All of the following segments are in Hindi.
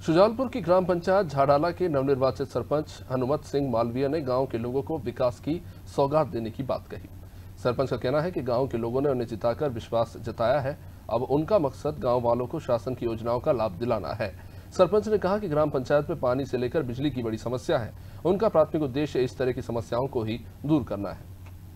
शुजालपुर की ग्राम पंचायत झाड़ाला के नवनिर्वाचित सरपंच हनुमत सिंह मालवीय ने गांव के लोगों को विकास की सौगात देने की बात कही। सरपंच का कहना है कि गांव के लोगों ने उन्हें जिताकर विश्वास जताया है। अब उनका मकसद गांव वालों को शासन की योजनाओं का लाभ दिलाना है। सरपंच ने कहा कि ग्राम पंचायत में पानी से लेकर बिजली की बड़ी समस्या है। उनका प्राथमिक उद्देश्य इस तरह की समस्याओं को ही दूर करना है।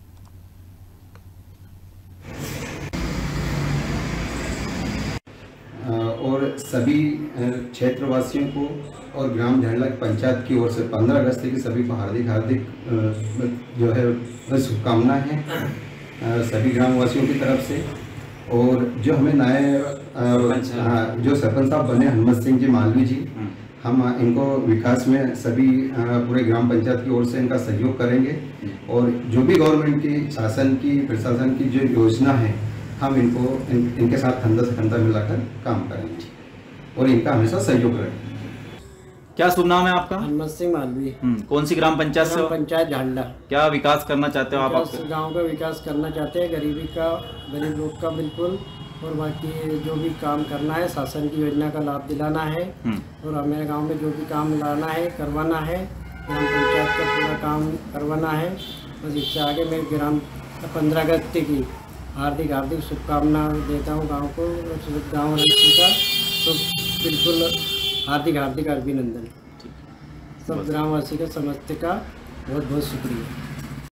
और सभी क्षेत्रवासियों को और ग्राम झाड़ाला पंचायत की ओर से 15 अगस्त की सभी को हार्दिक जो है शुभकामनाएं हैं सभी ग्रामवासियों की तरफ से। और जो हमें नए जो सरपंच साहब बने हनुमत सिंह जी मालवी जी, हम इनको विकास में सभी पूरे ग्राम पंचायत की ओर से इनका सहयोग करेंगे और जो भी गवर्नमेंट की शासन की प्रशासन की जो योजना है हम इनके साथ कंधा से कंधा मिलाकर काम करेंगे और इनका हमेशा सहयोग करेंगे। क्या शुभ नाम है आपका? हनुमत सिंह मालवी। कौन सी ग्राम पंचायत से? पंचायत झाड़ाला। क्या विकास करना चाहते हो आप? गांव का विकास करना चाहते हैं, गरीब लोग का बिल्कुल, और बाकी जो भी काम करना है शासन की योजना का लाभ दिलाना है और हमारे गांव में जो भी काम लाना है करवाना है, ग्राम पंचायत का पूरा काम करवाना है। बस इससे आगे मैं ग्राम 15 अगस्त की हार्दिक शुभकामना देता हूँ गांव को, गाँव वासी का तो बिल्कुल हार्दिक अभिनंदन। सब ग्रामवासी का समस्त का बहुत बहुत शुक्रिया।